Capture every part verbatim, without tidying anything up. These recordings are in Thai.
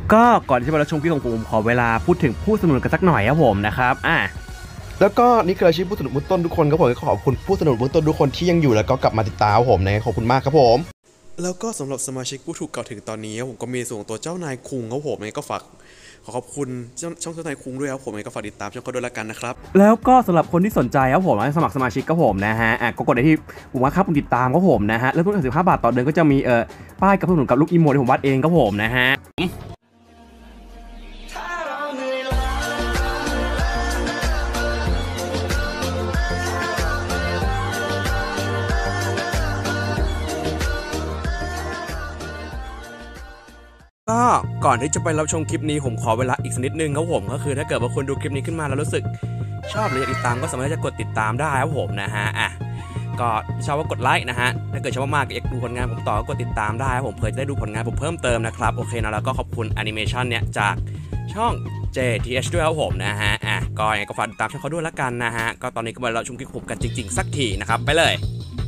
ก็ก่อนที่จะไปรับชมคลิปของผมขอเวลาพูดถึงผู้สนับสนุนกันสักหน่อยครับผมนะครับอ่ะแล้วก็นี่คืออาชีพผู้สนับสนุนเบื้องต้นทุกคนครับผมขอบคุณผู้สนับสนุนเบื้องต้นทุกคนที่ยังอยู่แล้วก็กลับมาติดตามผมนะขอบคุณมากครับผมแล้วก็สำหรับสมาชิกผู้ถูกกล่าวถึงตอนนี้ผมก็มีส่วนตัวเจ้านายคุงครับผมนะก็ฝากขอขอบคุณช่องเจ้านายคุงด้วยครับผมก็ฝากติดตามช่องเขาด้วยละกันนะครับแล้วก็สำหรับคนที่สนใจครับผมสมัครสมาชิกครับผมนะฮะอ่ะก็กดได้ที่ผมว่าครับผมติดตามครับผมนะฮะแล้วทุกสิบห้าบาทต่อเดือนก็จะมีเอ่อป้ายกับผู้สนับสนุนกับลูกอีโมที่ผมวาดเองครับผมนะฮะก็ก่อนที่จะไปรับชมคลิปนี้ผมขอเวลาอีกสักนิดนึงครับผมก็คือถ้าเกิดว่าคุณดูคลิปนี้ขึ้นมาแล้วรู้สึกชอบหรืออยากติดตามก็สามารถจะกดติดตามได้ครับผมนะฮะอ่ะก็ชอบว่ากดไลค์นะฮะถ้าเกิดชอบมากอยากดูผลงานผมต่อก็กดติดตามได้ครับผมเพื่อจะได้ดูผลงานผมเพิ่มเติมนะครับโอเคนะแล้วก็ขอบคุณแอนิเมชันเนี่ยจากช่อง เจ ที เอช ด้วยครับผมนะฮะอ่ะก็ยังไงก็ฝากติดตามช่องเขาด้วยละกันนะฮะก็ตอนนี้ก็มาเราชมคลิปผมกันจริงๆสักทีนะครับไปเลย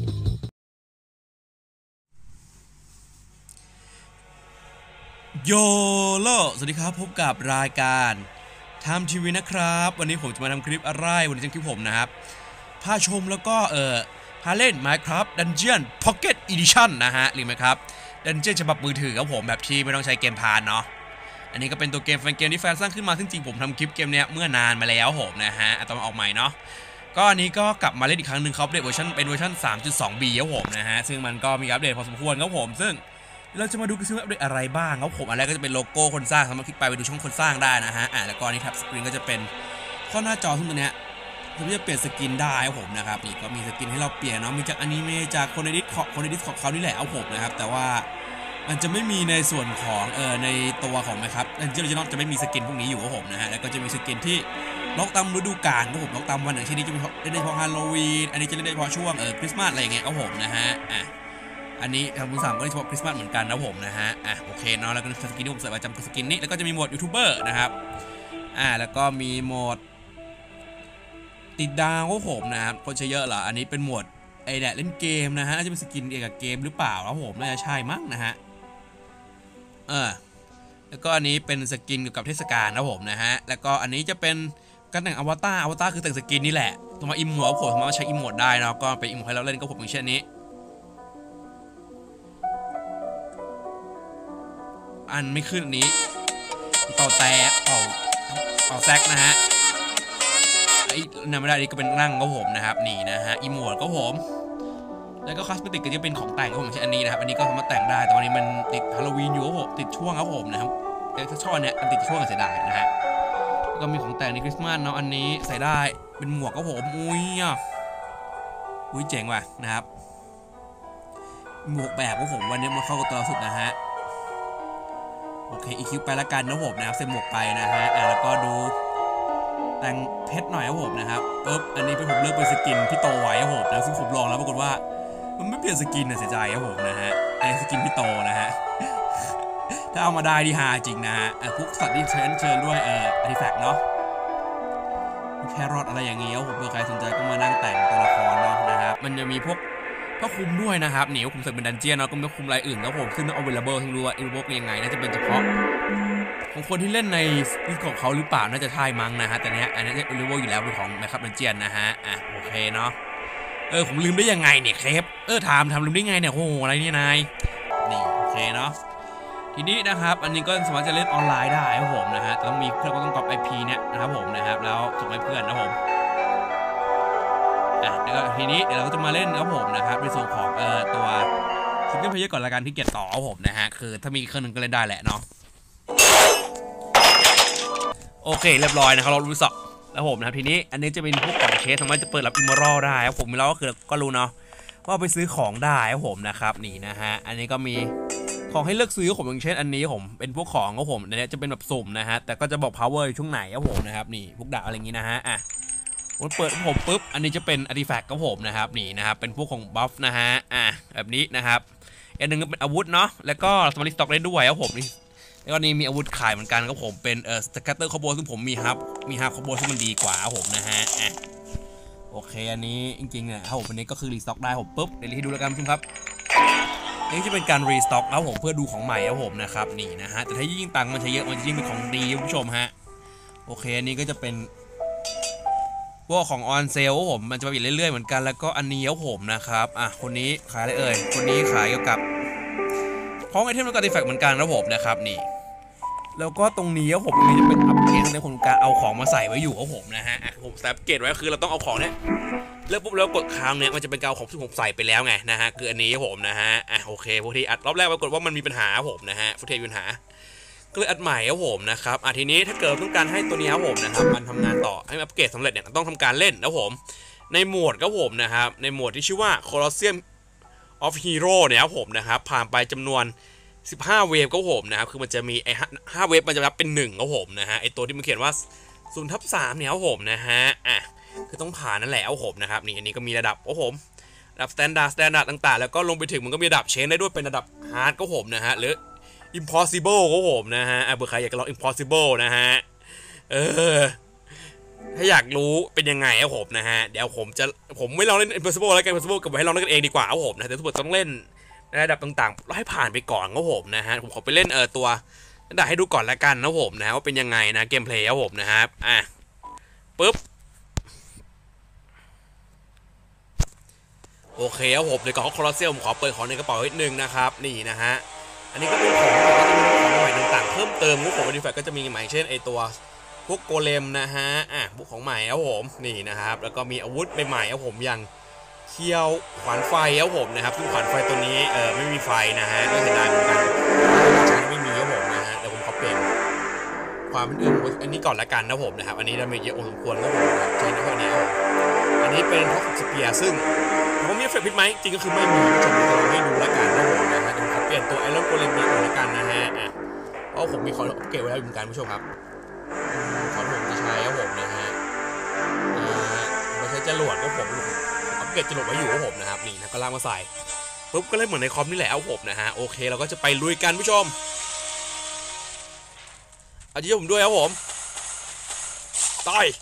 โยโลสวัสดีครับพบกับรายการทำทีวีนะครับวันนี้ผมจะมาทำคลิปอะไรวันนี้จะคลิปผมนะครับพาชมแล้วก็เออพาเล่น Minecraft Dungeon Pocket Edition นะฮะหรือไหมครับ Dungeon ฉบับมือถือครับผมแบบที่ไม่ต้องใช้เกมพานเนาะอันนี้ก็เป็นตัวเกมแฟนเกมที่แฟนสร้างขึ้นมาซึ่งจริงผมทำคลิปเกมเนี้ยเมื่อนานมาแล้วผมนะฮะตอนออกใหม่เนาะก็อันนี้ก็กลับมาเล่นอีกครั้งหนึ่งครับเวอร์ชันเป็นเวอร์ชัน สามจุดสอง บี ครับผมนะฮะซึ่งมันก็มีอัปเดตพอสมควรครับผมซึ่งเราจะมาดูกันซิว่าอัปเดตอะไรบ้างครับผมอันแรกก็จะเป็นโลโก้คนสร้างสามารถคลิกไปไปดูช่องคนสร้างได้นะฮะอ่าแล้วก็นี่ครับสกรีนก็จะเป็นข้อหน้าจอซึ่งตัวเนี้ยเราจะเปลี่ยนสกินได้ครับผมนะครับนี่ก็มีสกินให้เราเปลี่ยนเนาะมีจากอนิเมะจากคนในดิสของคนในดิสของเขานี่แหละเอาผมนะครับแต่ว่ามันจะไม่มีในส่วนของเออในตัวของนะครับดันเจี้ยนจะนอกจะไม่มีสกินพวกนี้อยู่ครับผมนะฮะแล้วก็จะมีสกินที่ล็อกตามฤดูกาลครับผมล็อกตามวันอย่างเช่นนี้จะเล่นได้เฉพาะฮาโลวีนอันนี้จะเล่นได้เฉพาะช่วงเออคริสต์มาสอะไรอย่างเงี้ยครับผมนะฮะอ่ะอันนี้ทางมือสามก็ได้เฉพาะคริสต์มาสเหมือนกันนะผมนะฮะอ่ะโอเคเนาะแล้วก็สกินที่ผมใส่ประจำคือสกินนี้แล้วก็จะมีโหมดยูทูบเบอร์นะครับอ่าแล้วก็มีโหมดติดดาวครับผมนะครับคนใช้เยอะเหรออันนี้เป็นโหมดไอแดดเล่นเกมนะฮะน่าจะเป็นสกินเกี่ยวกับเกมหรือเปล่าครับผมน่าจะใช่มั้งนะฮะเออแล้วก็อันนี้เป็นสกินเกี่ยวกับเทศกาลนะผมนะฮะแล้วก็อันนี้จะเป็นการแต่งอวตารอวตารคือแต่งสกินนี่แหละตัวมาอิมโหมดผมสามารถใช้อิมโหมดได้นะก็ไปอิมโหมดให้เราเล่นก็ผมอย่างเช่นนี้อันไม่ขึ้นอันนี้เป่าแต่เป่าเป่าแซกนะฮะไอ้นำไม่ได้นี่ก็เป็นร่างก็ผมนะครับนี่นะฮะอิโมดก็ผมแล้วก็คอสเมติกก็จะเป็นของแต่งก็ผมเช่นอันนี้นะครับอันนี้ก็สามารถแต่งได้แต่วันนี้มันติดฮาโลวีนอยู่ก็ผมติดช่วงครับผมนะครับแต่ถ้าช่อเนี้ยมันติดช่วงเสียดายนะฮะก็มีของแต่งในคริสต์มาสเนาะอันนี้ใส่ได้เป็นหมวกก็ผมอุ้ยอ่ะอุ้ยเจ๋งว่ะนะครับหมวกแบบก็ผมวันนี้มาเข้ากับตัวเราสุดนะฮะโอเคอีคิวไปละกันนะผมนะครับเซ็นหมวกไปนะฮะอ่ะแล้วก็ดูแต่งเพชรหน่อยครับผมนะครับปึ๊บอันนี้เป็นผมเลือกเป็นสกินพี่โตไว้ครับผมนะซึ่งผมลองแล้วปรากฏว่ามันไม่เปลี่ยนสกินนะเสียใจครับผมนะฮะไอ้สกินพี่โตนะฮะถ้าเอามาได้ดีฮาจริงนะฮะพวกสัตว์ที่เชิญเชิญด้วยเอ่ออาร์ติแฟกต์เนาะแครอทอะไรอย่างเงี้ยผมเผื่อใครสนใจก็มานั่งแต่งตัวละครเนาะนะครับมันจะมีพวกก็คุมด้วยนะครับหนีคุมเสร็จเป็นดันเจียนเนาะก็ไม่คุมอะไรอื่นแล้วผมซึ่งต้องเอาเวลาเบอร์ทั้งรู้ว่าอีโวกยังไงน่าจะเป็นเฉพาะของคนที่เล่นในลิสต์ของเขาหรือเปล่าน่าจะใช่มั้งนะฮะแต่เนี้ยอันนี้อีโวกอยู่แล้วเป็นของนะครับดันเจียนนะฮะอ่ะโอเคเนาะเออผมลืมได้ยังไงเนี่ยเคปเออถามทำลืมได้ไงเนี่ยโอ้โหอะไรเนี่ยนายนี่โอเคเนาะทีนี้นะครับอันนี้ก็สามารถจะเล่นออนไลน์ได้ครับผมนะฮะต้องมีเครื่องก็ต้องก๊อป ไอ พี เนี่ยนะครับผมนะครับแล้วส่งให้เพื่อนนะผมอ่ะแล้วทีนี้เดี๋ยวเราก็จะมาเล่นครับผมนะครับในส่วนของเอ่อตัวซิงเกิลเพลย์ก่อนละกันที่เกียรต่อครับผมนะฮะคือถ้ามีเครื่องนึงก็เล่นได้แหละเนาะโอเคเรียบร้อยนะครับเรารู้สึกแล้วผมนะครับทีนี้อันนี้จะเป็นพวกของเชสสามารถจะเปิดรับอิมมอรัลได้ครับผมเราก็คือก็รู้เนาะว่าไปซื้อของได้ครับผมนะครับนี่นะฮะอันนี้ก็มีของให้เลือกซื้อผมอย่างเช่นอันนี้ผมเป็นพวกของครับผมอันนี้จะเป็นแบบสุ่มนะฮะแต่ก็จะบอก power ช่วงไหนครับผมนะครับนี่พวกดาบอะไรอย่างงี้นะฮะอ่ะมันเปิดผมปุ๊บอันนี้จะเป็นอาร์ติแฟกต์ครับผมนะครับนี่นะครับเป็นพวกของบัฟนะฮะอ่ะแบบนี้นะครับอันนึงก็เป็นอาวุธเนาะแล้วก็สมาร์ทสต็อกได้ด้วยครับผมนี่แล้วก็นี่มีอาวุธขายเหมือนกันครับผมเป็นเอ่อสแกตเตอร์คอมโบซึ่งผมมีฮับมีฮับคอมโบซึ่งมันดีกว่าครับผมนะฮะอ่ะโอเคอันนี้จริงๆเนี่ยครับผมอันนี้ก็คือรีสต็อกได้ผมปุ๊บเดี๋ยวให้ดูแล้วกันคุณครับนี่จะเป็นการรีสต็อกครับผมเพื่อดูของใหม่ครับผมนะครับนี่นะฮะแต่ถ้ายิ่งตังค์มันใช้เยอะมันจะยิ่งเป็นของดีคุณผู้ชมฮะโอเคอันนี้ก็จะเป็นพวกของออนเซลผมมันจะไปเรื่อยๆเหมือนกันแล้วก็อันนี้ครับผมนะครับอ่ะคนนี้ขายอะไรเอ่ยคนนี้ขายเกี่ยวกับของไอเทมและการ์ติแฟกต์เหมือนกันครับผมนะครับนี่แล้วก็ตรงนี้ครับผมนี่จะเป็นอัปเกรดในคนการเอาของมาใส่ไว้อยู่ครับผมนะฮะอ่ะผมอัปเกรดไว้คือเราต้องเอาของเนี้ยเลือกปุ๊บแล้วกดค้างเนี่ยมันจะเป็นการเอาของที่ผมใส่ไปแล้วไงนะฮะคืออันนี้ครับผมนะฮะอ่ะโอเคพอทีอัดรอบแรกปรากฏว่ามันมีปัญหาครับผมนะฮะฟุตเทจมีปัญหาก็เลยอัดใหม่ครับผมนะครับอ่ะทีนี้ถ้าเกิดต้องการให้ตัวนี้ครับผมนะครับมันทำงานต่อให้อัปเกรดสำเร็จเนี่ยต้องทำการเล่นนะผมในโหมดครับผมนะครับในโหมดที่ชื่อว่า Colosseum of Hero เนี่ยครับผมนะครับผ่านไปจำนวนสิบห้าเวฟครับผมนะครับคือมันจะมีไอ้ห้าเวฟมันจะรับเป็นหนึ่งครับผมนะฮะไอ้ตัวที่มันเขียนว่าศูนย์ทับสามเนี่ยครับผมนะฮะอ่ะคือต้องผ่านนั่นแหละครับผมนะครับนี่อันนี้ก็มีระดับครับผมระดับ standard standard ต่างๆแล้วก็ลงไปถึงมันก็มีระดับเชนได้ด้วยเป็นระดับ hard ครับผมนะฮะหรือ impossible ครับผมนะฮะอ่ะเบอร์ใครอยากลอง impossible นะฮะเออถ้าอยากรู้เป็นยังไงครับผมนะฮะเดี๋ยวผมจะผมไม่ลองเล่น impossible แล้วกัน impossible กับให้ลองเล่นกันเองดีกว่าครับผมนะแต่ทุกคนต้องเล่นระดับต่างๆเราให้ผ่านไปก่อนครับผมนะฮะผมขอไปเล่นเออตัวระดับให้ดูก่อนละกันนะผมนะว่าเป็นยังไงนะเกมเพลย์ครับผมนะครับอ่ะปึ๊บโอเคครับผมในกล่องคอร์เซียมขอเปิดของในกระเป๋านิดนึงนะครับนี่นะฮะอันนี้ก็เป็นของก็จะมีของใหม่ต่างๆเพิ่มเติมพวกของบริษัทก็จะมีใหม่เช่นไอตัวพวกโกเลมนะฮะอ่ะพวกของใหม่ครับผมนี่นะครับแล้วก็มีอาวุธใหม่ๆครับผมอย่างเคียวขวานไฟครับผมนะครับซึ่งขวานไฟตัวนี้เออไม่มีไฟนะฮะก็เสียดายเหมือนกันใช้ไม่มีครับผมนะฮะเดี๋ยวผมขอเปลี่ยนความเป็นอื่นอันนี้ก่อนละกันนะผมนะครับอันนี้ดาเมจเยอะพอสมควรครับผมใช้ในข้อนี้ครับอันนี้เป็นท็อปสเปียร์ซึ่งผมมีเอฟเฟกต์พิษไหมจริงก็คือไม่มีจนจะลองให้ดูละกันนะผมนะฮะเดี๋ยวผมขอเปลี่ยนตัวไอรอนโกเลมมาละกันนะฮะอ่ะเพราะผมมีของอัปเกรดไว้แล้วเหมือนกันผู้ชมครับของผมจะใช้ครับผมนะฮะไม่ใช่จรวดก็ผมอัปเกรดจรวดไว้อยู่ครับผมนะครับนี่นะก็ลากมาใส่ปุ๊บก็เล่นเหมือนในคอมนี่แหละเอาผมนะฮะโอเคเราก็จะไปลุยกันผู้ชมเอาใจผมด้วยครับผมต่อย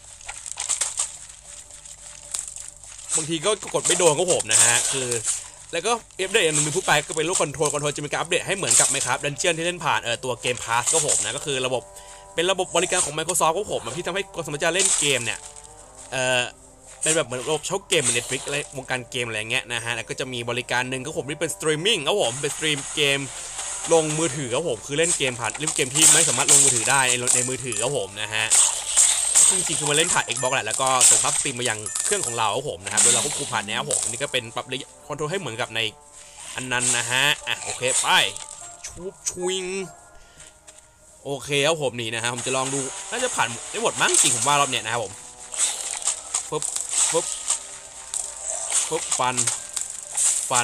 บางทีก็กดไม่โดนก็ผมนะฮะคือแล้วก็อัปเดตอย่างหนึ่งมีผู้ไปก็เป็นลูกคอนโทรลคอนโทรลจะมีการอัปเดตให้เหมือนกับไหมครับดันเจียนที่เล่นผ่านเออตัวเกมพาสก็ผมนะก็คือระบบเป็นระบบบริการของ Microsoft ก็ผมที่ทำให้คนสามารถจะเล่นเกมเนี่ยเออเป็นแบบเหมือนระบบเช่าเกมเหมือน Netflix อะไรวงการเกมอะไรเงี้ยนะฮะแล้วก็จะมีบริการหนึ่งก็ผมที่เป็นสตรีมมิ่งก็ผมเป็นสตรีมเกมลงมือถือก็ผมคือเล่นเกมผ่านเล่นเกมที่ไม่สามารถลงมือถือได้ในในมือถือก็ผมนะฮะจริงๆคือมาเล่นผ่าน Xbox แหละแล้วก็ส่งภาพสตรีมมายังเครื่องของเราครับผมนะครับโดยเราควบคุมผ่านแนวผมอันนี้ก็เป็นปรับคอนโทรลให้เหมือนกับในอันนั้นนะฮะอ่ะโอเคไปชูบชวิงโอเคครับผมนี่นะฮะผมจะลองดูน่าจะผ่านได้หมดมั้งจริงผมว่ารอบเนี้ยนะครับผมปุ๊บปุ๊บปุ๊บฟันฟัน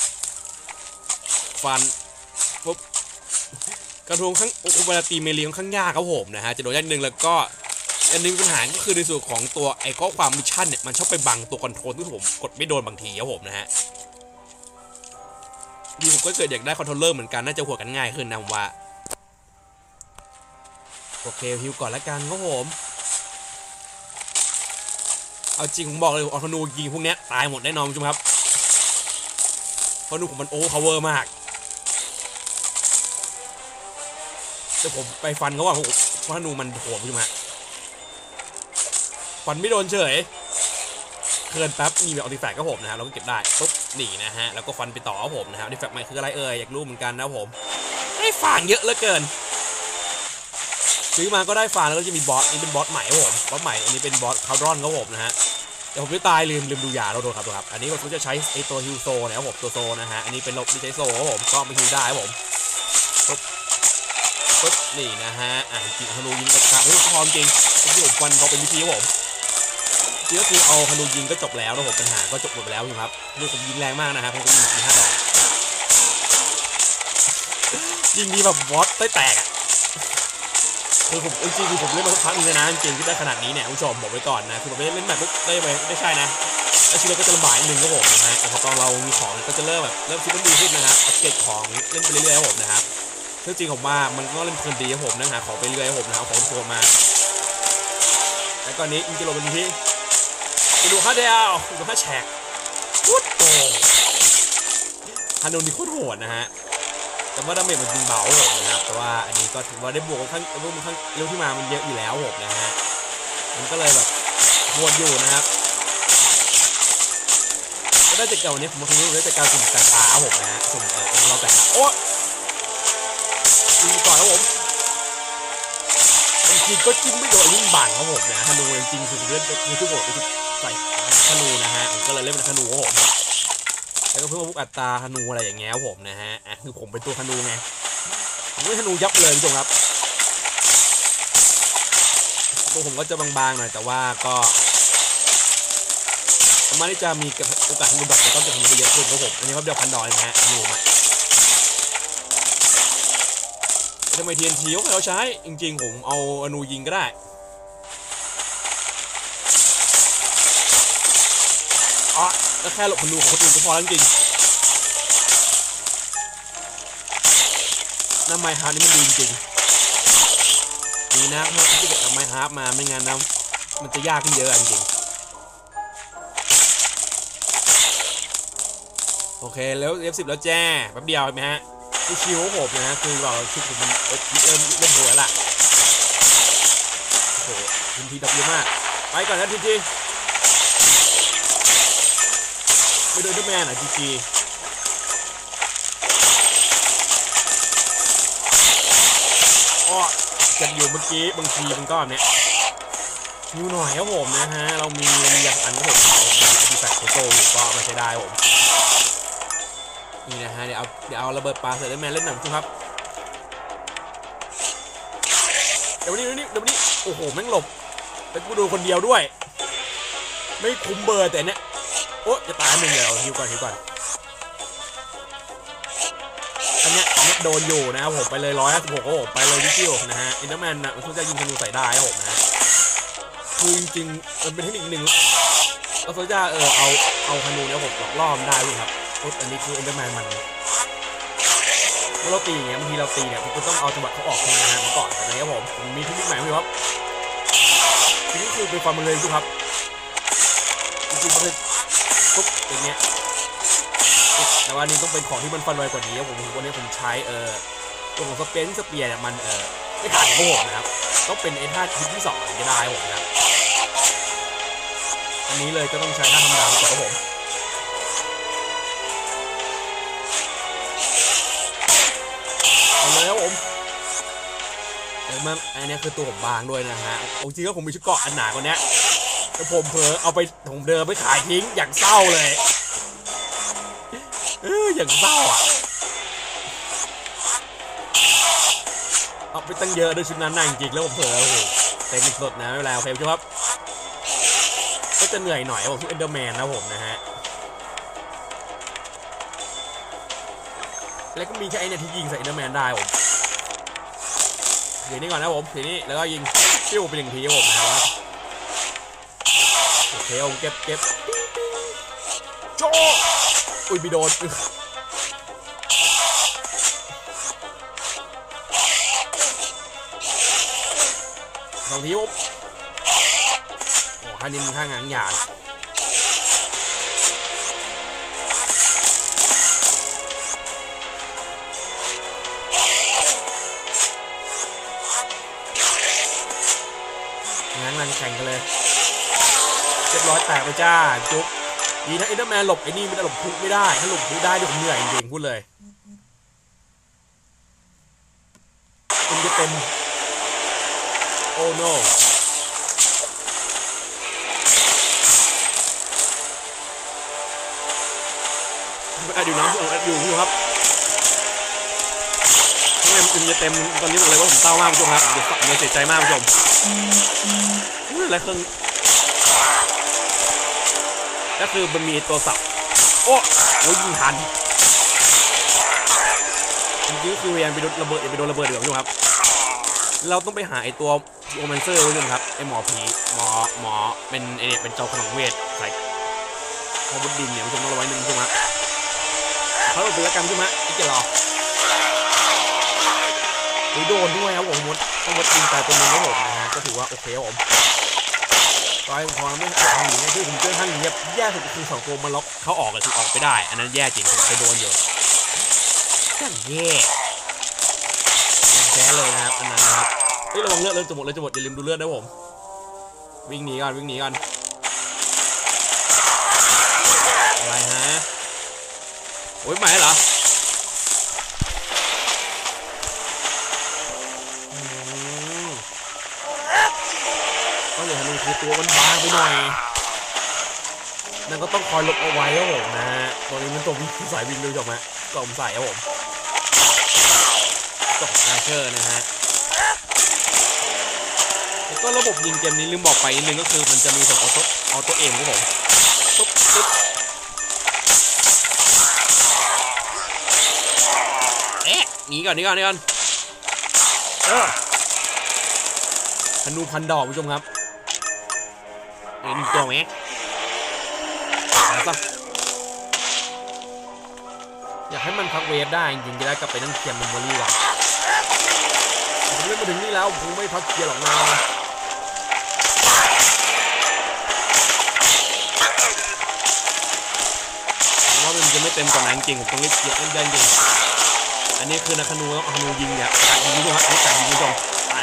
ฟันปุ๊บกระทงข้างเวลาตีเมลีค่อนข้างยากครับผมนะฮะจะโดนยากนึงแล้วก็อันนึงปัญหาก็คือในส่วนของตัวไอ้ข้อความมิชชั่นเนี่ยมันชอบไปบังตัวคอนโทรลที่ผมกดไม่โดนบางทีครับผมนะฮะดีผมก็เกิดอยากได้คอนโทรลเลอร์เหมือนกันน่าจะหัวกันง่ายขึ้นนะผมว่าโอเคฮิวก่อนละกันครับผมเอาจริงผมบอกเลยออธนูยิงพวกนี้ตายหมดแน่นอนคุณผู้ชมครับเพราะนูผมมันโอเวอร์พาวเวอร์มากแต่ผมไปฟันเขาว่าเพราะนูมันโหดคุณผู้ชมฮะฟันไม่โดนเฉยเกินแป๊บมีแบบออติแฟกต์ก็ผมนะฮะเราก็เก็บได้ปุ๊บหนีนะฮะแล้วก็ฟันไปต่อครับผมนะฮะออติแฟกต์ใหม่คืออะไรเอ่ยอยากรู้เหมือนกันนะผมได้ฝางเยอะเหลือเกินซื้อมาก็ได้ฝางแล้วก็จะมีบอสนี่เป็นบอสใหม่ครับผมบอสใหม่อันนี้เป็นบอสคาร์ดรอนครับผมนะฮะแต่ผมไม่ตายลืมลืมดูยาเราโดนครับครับอันนี้ผมจะใช้ไอตัวฮิวโซนะครับผมตัวโซนะฮะอันนี้เป็นลบไม่ใช้โซครับผมก็ไม่ฮิวได้ครับผมปุ๊บปุ๊บนี่นะฮะอ่ะจริงฮานูยิงกระชากเฮ้ยพร้อมจริงที่ผมฟันเขาเป็นวิธีครับผมจริงก็คือเอาฮานูยิงก็จบแล้วนะผมปัญหาก็จบหมดไปแล้วครับนี่ผมยิงแรงมากนะฮะผมก็ยิงสี่ห้าดอกยิงดีแบบบอสได้แตกอ่ะคือผมจริงๆคือผมเล่นมาสักพักนึงนะจริงๆที่ได้ขนาดนี้เนี่ยผู้ชมบอกไว้ก่อนนะคือผมไม่ได้เล่นแบบได้ไหมไม่ใช่นะแล้วชีวิตก็จะลำบากนิดนึงครับผมนะแต่พอตอนเรามีของก็จะเริ่มแบบเริ่มชีวิตดีขึ้นนะครับอัปเกรดของเล่นไปเรื่อยๆครับผมนะครับซึ่งจริงผมว่ามันก็เล่นเพลินดีครับผมนะหาของไปเรื่อยครับผมนะเอาของโผล่มาแล้วก่อนนี้อินจิโร่เป็นที่ดูค่าเดียวดูค่าแฉกพุดโตฮานูนี่โคตรโหดนะฮะแต่ว่าดาเมจมันจริงเบาผมนะครับแต่ว่าอันนี้ก็ถือว่าได้บวกข้างรูปข้างเร็วที่มามันเยอะอยู่แล้วผมนะฮะมันก็เลยแบบวนอยู่นะครับก็ได้จากเก่านี้ผมมาคุยได้จากการสุ่มกระตาผมนะฮะสุ่มเออเราแต่โอ้ยิงก่อนครับผมบางทีก็จิ้มไม่โดนยิ่งบังครับผมนะฮานูจริงๆคือเล่นคือทุกคนใส่ฮานูนะฮะผมก็เลยเล่นเป็นฮานูครับผมแล้วก็เพิ่มพวกอัตราฮานูอะไรอย่างเงี้ยผมนะฮะอ่ะคือผมเป็นตัวฮานูไงผมไม่ฮานูยับเลยทุกคนครับตัวผมก็จะบางๆหน่อยแต่ว่าก็สามารถที่จะมีโอกาสฮานูดอกแต่ต้องจะฮานูไปเยอะขึ้นครับผมอันนี้ครับเดี๋ยวพันดอยนะฮะฮานูมาทำไม ที เอ็น ที เขาใช้จริงๆผมเอาฮานูยิงก็ได้อ๋อก็แค่หลบฮานูของคนอื่นก็พอแล้วจริงๆน้ำไมฮาร์ดนี่มันดีจริงดีนะเมื่อที่เกิดน้ำไมฮาร์ดมาไม่งั้นนะมันจะยากขึ้นเยอะจริงโอเคแล้ว เอฟ สิบ แล้วแจ้แป๊บเดียวไหมฮะที่ชิวผมนะฮะคือเราชุดผมมันเริ่มเริ่มหัวละโอ้โหทีมทีดับเยอะมากไปก่อนนะทีมทีไม่โดนด้วยแมนอ่ะจีจีอ้อจะอยู่เมื่อกี้บางทีมันก็แบบเนี้ยนิวหน่อยครับผมนะฮะเรามีมีอย่างอันครับผมเรามีแฟลชโตอยู่ก็มาใช้ได้ผมนี่นะฮะเดี๋ยวเอาเดี๋ยวเอาระเบิดปลาใส่ด้วยแมนเล่นหนังครับเดี๋ยววันนี้เดี๋ยววันนี้เดี๋ยววันนี้โอ้โหแม่งหลบเป็นกูดูคนเดียวด้วยไม่คุ้มเบอร์แต่เนี้ยโอ้จะตายหนึ่งเดี๋ยวฮิวก่อนฮิวก่อนอันเนี้ยอันเนี้ยโดนอยู่นะครับผมไปเลยร้อยห้าสิบหกโอ้ไปเลยวิจิวนะฮะอินเตอร์แมนนะมันช่วยจะยิงธนูใส่ได้ครับผมนะคือจริงๆมันเป็นเทคนิคหนึ่งเราโซจ่าเออเอาเอาธนูเนี่ยผมหลอกล่อมได้เลยครับอันนี้คืออินเตอร์แมนมันเมื่อเราตีอย่างเงี้ยบางทีเราตีเนี่ยคุณต้องเอาจังหวะเขาออกนะฮะก่อนนะครับผมมีเทคนิคใหม่ไหมครับทีนี้คือเป็นความมันเลยดูครับจริงๆมันเลยปุ๊บอย่างเงี้ยแต่ว่านี้ต้องเป็นของที่มันฟันไวกว่านี้ผมวันนี้ผมใช้เออตัวของสเปนสเปียร์เนี่ยมันเออไม่ขาดโบกนะครับต้องเป็นไอ้ท่าทิศที่สองจะได้ผมนะครับอันนี้เลยก็ต้องใช้ท่าธรรมดาก่อนครับผมเอาเลยครับผมเออมันอันนี้คือตัวผมบางด้วยนะฮะจริงๆก็ผมมีชุดเกาะอันหนากว่านี้แต่ผมเผลอเอาไปผมเดินไปขายทิ้งอย่างเศร้าเลยเอออย่างเศร้าอ่ะเอาไปตั้งเยอะด้วยชุดนั้นน่าจริงๆแล้วผมเผลอโอ้โหเต็มสดนะไม่เป็นไรโอเคครับก็จะเหนื่อยหน่อยผมชุดเอนเดอร์แมนนะผมนะฮะแล้วก็มีแค่ไอ้เนี่ยที่ยิงใส่เอนเดอร์แมนได้ผมเดี๋ยวนี้ก่อนนะผมเดี๋ยวนี้แล้วก็ยิงปิ้วไปหนึ่งทีครับผมนะครับโอเคผมเก็บเก็บโจ้อุ้ยมีโดนสองทีผมโอ้ท่านี้มันท่างานหยาดงั้นมันแข่งกันเลยเรียบร้อยแตกไปจ้าจุ๊บดีนะเอ็นเดอร์แมนหลบไอ้นี่ไม่ได้หลบพุกไม่ได้ถ้าหลบพุกได้เดี๋ยวผมเหนื่อยจริงๆพูดเลยมันจะเป็นโอ้โนอัดอยู่นะอัดอยู่อยู่ครับทำไมมันจะเต็มตอนนี้บอกเลยว่าผมเศร้ามากผู้ชมครับเดี๋ยวเสียใจมากผู้ชมอะไรเครื่องก็คือมันมีตัวสับโอ้โหยิงทันจริงๆคือพยายามไปโดนระเบิดไปโดนระเบิดเดี๋ยวผู้ชมครับเราต้องไปหาไอตัวโอแมนเซอร์ผู้ชมครับไอหมอผีหมอหมอเป็นไอเนี่ยเป็นเจ้าขนมเวทใส่พอบุดดินเนี่ยผู้ชมต้องระวังหนึ่งผู้ชมครับเขาเป็นตัวการผู้ชมฮะที่จะรอโดนด้วยครับผมมดต้องมดยิงตายตัวนึงครับผมนะฮะก็ถือว่าโอเคครับผมตอนพอไม่ทำอย่างนี้ที่ผมเจอท่านเงียบแย่สุดคือสองตัวมันล็อกเขาออกเลยคือออกไปได้อันนั้นแย่จริงผมเคยโดนอยู่สั่งแย่แพ้เลยนะครับอันนั้นนะครับเฮ้ยระวังเลือดเลือดจะหมดเลยจะหมดอย่าลืมดูเลือดนะผมวิ่งหนีก่อนวิ่งหนีก่อนอะไรฮะโอ้ยใหม่เหรอก็เลยฮันนูคือตัวมันบางไปหน่อยนั่นก็ต้องคอยหลบเอาไว้ครับผมนะฮะตัวนี้มันตัววิ่งสายวิ่งดูจบไหมกล่อมใส่ครับผมตกอาเชอร์นะฮะแล้วก็ระบบยิงเกมนี้ลืมบอกไปนิดนึงก็คือมันจะมีส่งออโต้ออโต้เอมครับผมตุ๊บตุ๊บเอ๊ะหนีก่อนหนีก่อนหนีก่อนเออธนูพันดอกผู้ชมครับเอ็นตัวไหมอยากให้มันพักเวฟได้จริงๆจะได้กลับไปนั่งเคลียร์เมมโมรี่ก่อนผมเล่นมาถึงนี่แล้วผมไม่พักเคลียร์หรอกนะผมว่ามันจะไม่เต็มกว่านั้นจริงผมต้องรีบเคลียร์ได้จริงอันนี้คือนักธนูต้องเอาธนูยิงเนี่ยการยิงด้วยครับการยิงด้วยไป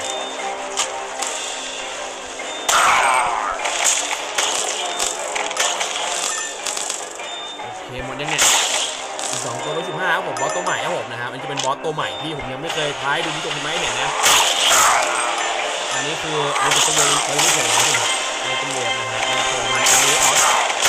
โอเคหมดยังเนี่ยสองตัวร้อยสิบห้าครับผมบอสตัวใหม่ครับผมนะฮะมันจะเป็นบอสตัวใหม่ที่ผมยังไม่เคยท้ายดูที่ตรงนี้ไหมเห็นนะอันนี้คืออันนี้เป็นตัวเวฟเขาไม่เคยนะผมอันนี้เป็นเวฟนะฮะอันนี้ตัวมันอันนี้ออส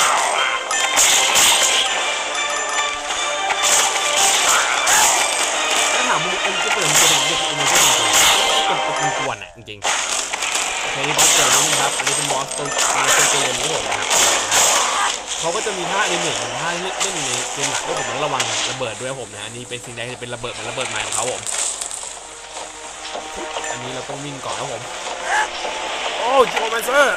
ถ้าถามมึงเอ็มจะเปิดมันจะเป็นเด็กมันจะเป็นตัวตัวตัวกวนอ่ะจริงๆโอเคนี่บอสเกิดแล้วนะครับอันนี้เป็นบอสตัวตัวตัวเล่นครับผมนะครับเขาก็จะมีท่าอนิเมะของท่าเล่นในเกมหลักด้วยผมต้องระวังระเบิดด้วยผมนะอันนี้เป็นสิ่งใดจะเป็นระเบิดเหมือนระเบิดใหม่ของเขาผมอันนี้เราต้องวิ่งก่อนครับผมโอ้จิโอแมนเซอร์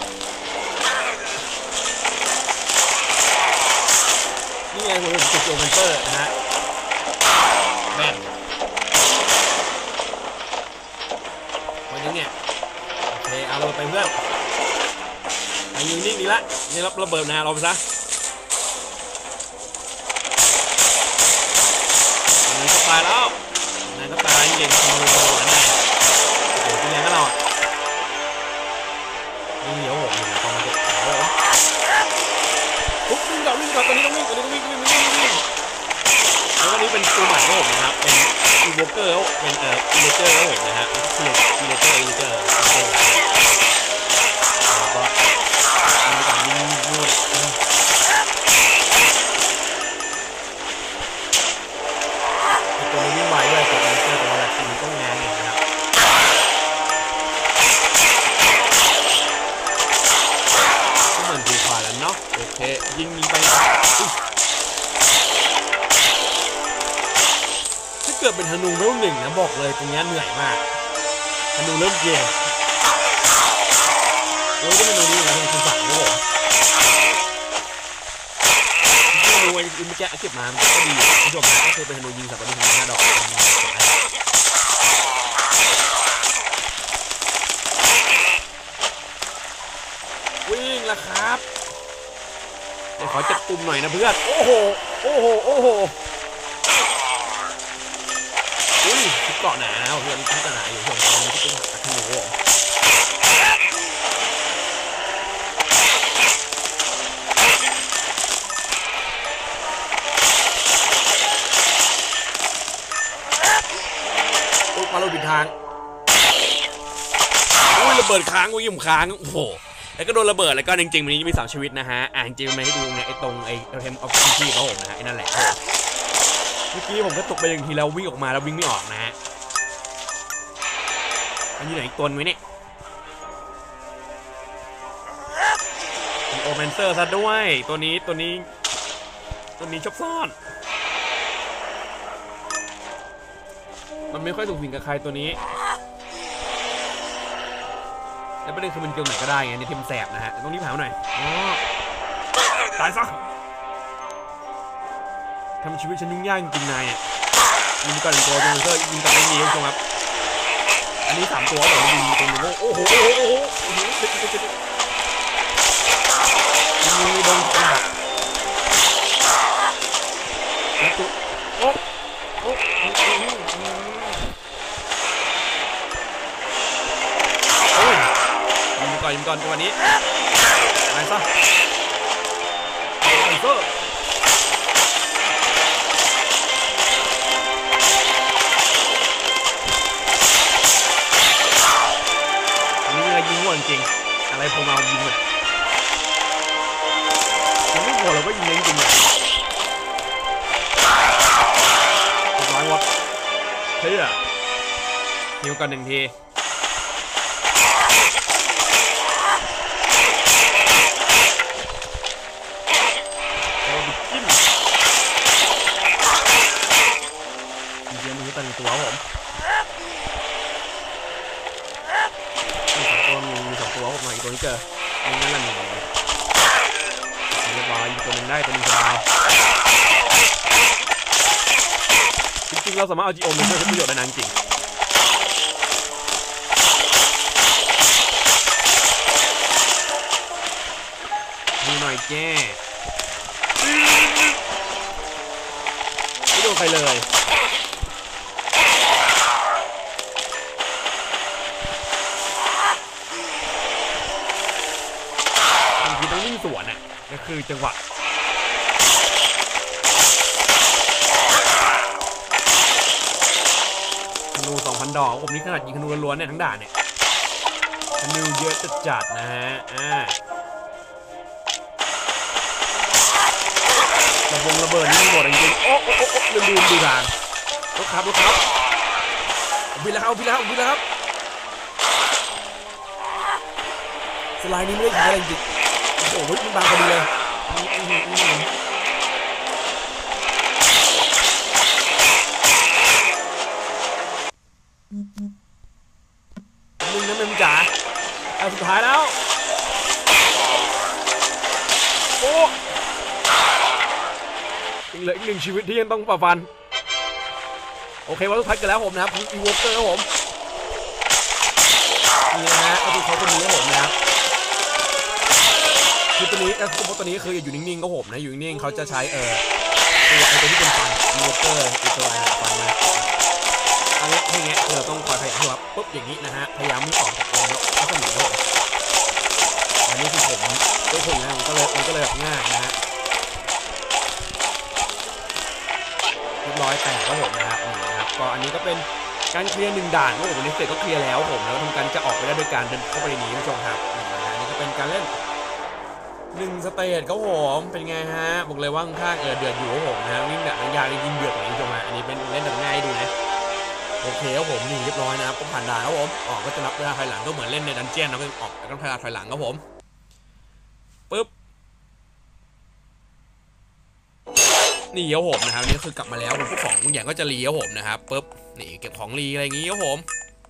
นี่ไงผมเป็นจิโอแมนเซอร์นะฮะแม่นวันนี้เนี่ยโอเคเอาเราไปเพื่อนไอ้ยิงนิ่งดีละนี่รับระเบิดนะเราไปซะอันนี้ก็ตายแล้วนั่นก็ตายเก่งขโมยขโมยนะโอ้ยเป็นแรงก็เราอ่ะนี่เหนียวผมอยู่นะตอนนี้โอ้โหปุ๊บวิ่งก่อนวิ่งก่อนตอนนี้ต้องวิ่งตอนนี้ต้องวิ่งวิ่งวิ่งวิ่งวิ่งแล้วก็นี้เป็นตัวใหม่ของผมนะครับเป็นอีโวเกอร์เป็นเอ่ออีเลเจอร์ของผมนะฮะคืออีเลเจอร์อีเลเจอร์แล้วก็มีการวิ่งนวดตัวนี้วิ่งไวด้วยตัวนี้ตัวอะไรทีนี้ต้องงานอย่างนะครับก็เหมือนดูขวาแล้วเนาะโอเคยิงยิงไปถ้าเกิดเป็นธนูเริ่มหนึ่งนะบอกเลยตรงนี้เหนื่อยมากธนูเริ่มเกมโอ้ยได้ธนูนี่นะธนูสั่งนะผมธนูไอ้เมื่อกี้เก็บมามันก็ดีคุณผู้ชมนะก็คือเป็นธนูยิงสับปะรดห้าดอกวิ่งละครับเดี๋ยวขอจับปุ่มหน่อยนะเพื่อนโอ้โหโอ้โหโอ้โหอุ้ยชุดเกาะหนานะเพื่อนชุดเกาะหนาอยู่ผมตอนนี้ชุดเป็นธนูมาเราผิดทางอุ้ยระเบิดค้างอุ้ยผมค้างโอ้โหแล้วก็โดนระเบิดแล้วก็จริงๆวันนี้จะมีสามชีวิตนะฮะอ่าจริงๆมาให้ดูเนี่ยไอ้ตรงไอ้เทมออฟฟิศของผมนะฮะไอ้นั่นแหละเมื่อกี้ผมก็ตกไปหนึ่งทีแล้ววิ่งออกมาแล้ววิ่งไม่ออกนะฮะมันอยู่ไหนอีกตัวนึงเนี่ยโอเมนเซอร์ซะด้วยตัวนี้ตัวนี้ตัวนี้ชอบซ่อนมันไม่ค่อยถูกสิงกับใครตัวนี้แล้วประเด็นคือมันเกี่ยวไหนก็ได้ไงในทีมแสบนะฮะต้องรีบหาหน่อยอ๋อตายซะทำชีวิตฉันยุ่งยากจริงๆนายเนี่ยยิงก่อนตัวโจนเซอร์ยิงก่อนไม่มีคุณผู้ชมครับอันนี้สามตัวผมยิงตรงนี้โอ้โหโอ้โหโอ้โหโอ้โหติดติดติดยิงโดนขาดโอ้โอ้โอ้ก่อนยิงก่อนจังหวะนี้ไปซะไอ้เซอร์นี่อะไรยิงหัวจริงอะไรพวกเรายิงเลยมันไม่หัวเราก็ยิงเล้งจริงเลยร้อยวัตต์เฮ้ยอะยิงก่อนหนึ่งทีตันตัวผมมีสองตัวมีสองตัวผมหน่อยตัวนี้เจอนี่นั่นแหละหนึ่งเรียบร้อยอีกตัวนึงได้ตัวนึงสบายจริงๆเราสามารถเอาจีโอมาช่วยประโยชน์ได้นานจริงมีหน่อยแจ้ไม่โดนใครเลยต้องวิ่งสวนอ่ะก็คือจังหวะธนู สองพัน ดอกผมนี่ขนาดยิงธนูล้วนๆเนี่ยทั้งด่านเนี่ยธนูเยอะจัดๆนะฮะอ่าระบงระเบิดนี่หมดจริงๆโอ้โอ้โอ้ลืมลืมดูทางรถครับรถครับวิ่งแล้วครับวิ่งแล้ววิ่งแล้วครับสไลด์นี้ไม่ได้ใช้อะไรจริงโอ้โหมันบางพอดีเลยมึงนั่นเป็นจ๋าเอาสุดท้ายแล้วโอ้ยังเหลืออีกหนึ่งชีวิตที่ยังต้องฝ่าฟันโอเควันสุดท้ายกันแล้วผมนะครับอีวอเตอร์ครับผมนี่นะฮะก็คือเขาคนนี้ครับผมนะครับคือตัวนี้ไอ้ตัวนี้คืออยู่นิ่งๆก็ผมนะอยู่นิ่งๆเขาจะใช้เออตัวไอ้ตัวที่เป็นฟันวอเตอร์ไอ้ตัวอะไรฟันนะอันนี้อย่างเงี้ยเราต้องคอยพยายามแบบปุ๊บอย่างนี้นะฮะพยายามไม่ออกจากตัวแล้วก็หนีด้วยอันนี้คือผมตัวผมนะมันก็เลยมันก็เลยแบบง่ายนะฮะเรียบร้อยแตกแล้วผมนะครับนี่นะครับก็อันนี้ก็เป็นการเคลียร์หนึ่งด่านก็ผมวันนี้เสร็จก็เคลียร์แล้วผมแล้วทำการจะออกไปได้โดยการเดินเข้าไปในนี้ผู้ชมครับนี่นะฮะนี่ก็เป็นการเล่นหนึ่งสเตจครับผมเป็นไงฮะบอกเลยว่าข้างเออเดือดอยู่ครับผมนะวิ่งแบบยาวยิงเดือดอย่างนี้ผู้ชมฮะอันนี้เป็นเล่นแบบง่ายดูนะโอเคครับผมนี่เรียบร้อยนะครับก็ผ่านด่านครับผมออกก็จะนับเวลาถอยหลังก็เหมือนเล่นในดันเจี้ยนนะก็ออกแล้วก็ถอยหลังครับผมปึ๊บนี่ครับผมนะครับนี่คือกลับมาแล้วพวกของบางอย่างก็จะรีครับผมนะครับปึ๊บนี่เก็บของรีอะไรอย่างงี้ครับผม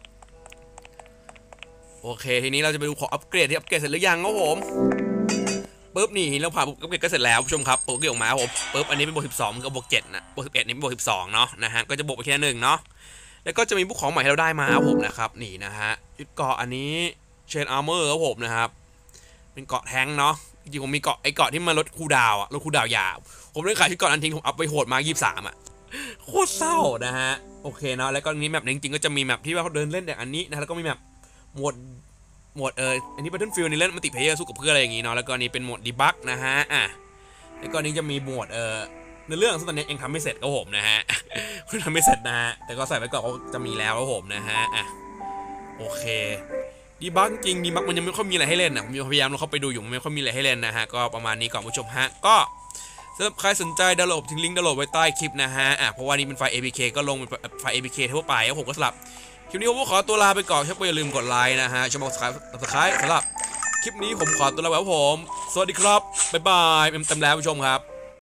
โอเคทีนี้เราจะไปดูของอัปเกรดที่อัปเกรดเสร็จหรือยังครับผมปึ๊บนี่เราผ่านอัปเกรดก็เสร็จแล้วผู้ชมครับตัวเกี่ยวมาครับผมปึ๊บอันนี้เป็นบวกสิบสองกับบวกเจ็ดนะบวกสิบเอ็ดนี่เป็นบวกสิบสองเนาะนะฮะก็จะบวกไปแค่หนึ่งเนาะแล้วก็จะมีพวกของใหม่ที่เราได้มาครับผมนะครับนี่นะฮะยึดเกาะอันนี้เชนอาร์เมอร์ครับผมนะครับเป็นเกาะแทงเนาะจริงๆผมมีเกาะไอเกาะที่มันลดคูดาวอะลดคูดาวยาวผมได้ขายที่เกาะอันทิ้งผมอัพไปโหดมายี่สิบสามอะโคตรเศร้านะฮะโอเคเนาะแล้วก็นี้แมปจริงๆก็จะมีแมปที่ว่าเขาเดินเล่นอย่างอันนี้นะแล้วก็มีแมปโหมดโหมดเอออันนี้ Battlefield นี่เล่นมัลติเพลเยอร์สู้กับเพื่อนอะไรอย่างงี้เนาะแล้วก็นี้เป็นโหมดดีบักนะฮะอ่ะแล้วก็นี้จะมีโหมดเออในเรื่องซึ่งตอนนี้ยังทำไม่เสร็จก็ผมนะฮะคุณทำไม่เสร็จนะฮะแต่ก็ใส่ไว้ก่อนว่าจะมีแล้วก็ผมนะฮะอ่ะโอเคดีบักจริงดีบักมันยังไม่ค่อยมีอะไรให้เล่นนะผมพยายามลองเข้าไปดูอยู่มันไม่ค่อยมีอะไรให้เล่นนะฮะก็ประมาณนี้ก่อนผู้ชมฮะก็สำหรับใครสนใจดาวน์โหลดทิ้งลิงก์ดาวน์โหลดไว้ใต้คลิปนะฮะอ่ะเพราะว่านี่เป็นไฟล์ เอ พี เค ก็ลงเป็นไฟล์ เอ พี เค ทั่วไปแล้วผมก็สลับคลิปนี้ผมขอตัวลาไปก่อนช่วยอย่าลืมกดไลค์นะฮะช่วยกด Subscribe สำหรับคลิปนี้ผมขอตัวลาไปครับผมสวัสดีครับบ๊ายบายเต็มๆแล้วผู้ชมครับ